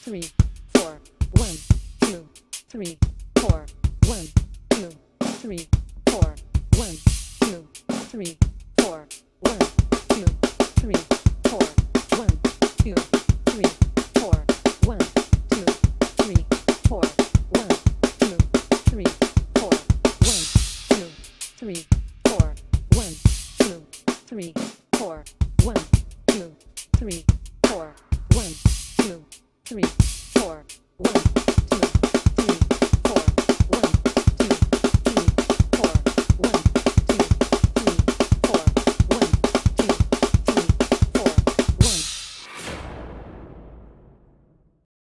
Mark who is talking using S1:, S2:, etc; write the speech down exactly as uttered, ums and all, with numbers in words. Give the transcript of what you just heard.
S1: three, four, one, two, three, four, one, two, three, four, one, two, three, four, one, two, three, four, one, two, three, four, one, two, three, four, one, two, three, four, one, two, three, four, one, two, three, four, one, two, three.